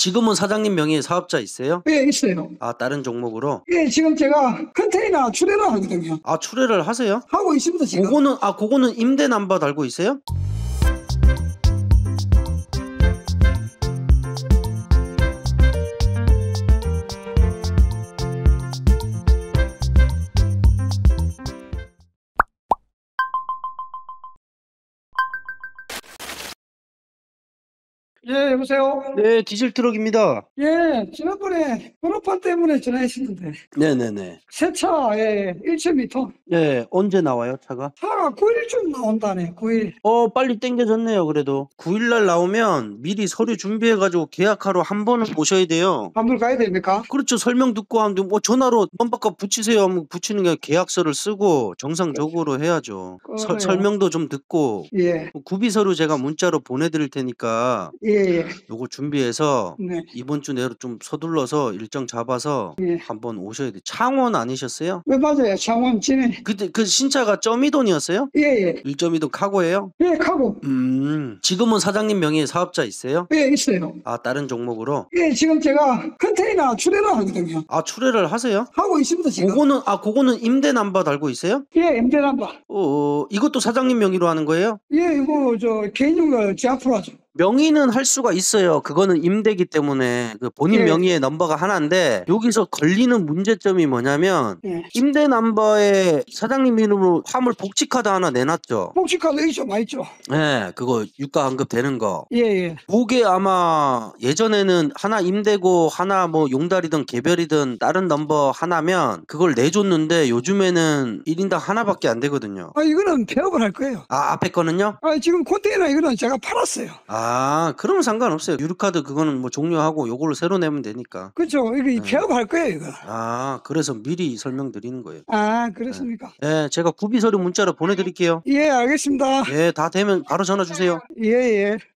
지금은 사장님 명의의 사업자 있어요? 예, 있어요. 아, 다른 종목으로? 예, 지금 제가 컨테이너 출애를 하거든요. 아, 출애를 하세요? 하고 있습니다, 지금. 그거는 임대 남바 달고 있어요? 예, 여보세요? 네, 디젤 트럭입니다. 예, 지난번에 번호판 때문에 전화했었는데, 네네네. 새 차에 1.2톤. 네, 언제 나와요, 차가? 차가 9일쯤 나온다네, 9일. 빨리 땡겨졌네요, 그래도. 9일날 나오면 미리 서류 준비해가지고 계약하러 한 번은 오셔야 돼요. 한번 가야 됩니까? 그렇죠. 설명 듣고 하면 뭐 전화로 넘버값 붙이세요 하면 붙이는 게 계약서를 쓰고 정상적으로 해야죠. 그래요. 설명도 좀 듣고 예, 구비 서류 제가 문자로 보내드릴 테니까 예, 예. 요거 준비해서 네, 이번 주 내로 좀 서둘러서 일정 잡아서 예. 한번 오셔야 돼요. 창원 아니셨어요? 왜 맞아요, 창원 진해. 그때 그 신차가 점이돈이었어요? 예, 예. 1.2돈 카고예요? 예, 카고. 지금은 사장님 명의의 사업자 있어요? 예, 있어요. 아, 다른 종목으로? 예, 지금 제가 컨테이너 출애를 하거든요. 아, 출애를 하세요? 하고 있습니다, 지금. 그거는 임대 남바 달고 있어요? 예, 임대남바. 이것도 사장님 명의로 하는 거예요? 예, 이거 개인용을 제 앞으로 하죠. 명의는 할 수가 있어요. 그거는 임대기 때문에 그 본인 예. 명의의 넘버가 하나인데 여기서 걸리는 문제점이 뭐냐면 예. 임대 넘버에 사장님 이름으로 화물 복지카드 하나 내놨죠. 복지카드 있죠, 많이 있죠. 네, 그거 유가 환급 되는 거. 예, 예. 그게 아마 예전에는 하나 임대고 하나 뭐 용달이든 개별이든 다른 넘버 하나면 그걸 내줬는데 요즘에는 1인당 하나밖에 안 되거든요. 아, 이거는 폐업을 할 거예요. 아, 앞에 거는요? 아, 지금 컨테이너 이거는 제가 팔았어요. 아, 그러면 상관없어요. 유류카드 그거는 뭐 종료하고 요걸로 새로 내면 되니까. 그렇죠. 이거 폐업할 거예요, 이거. 아, 그래서 미리 설명드리는 거예요. 아, 그렇습니까? 네, 제가 구비 서류 문자로 보내드릴게요. 예, 알겠습니다. 예, 다 되면 바로 전화 주세요. 예, 예.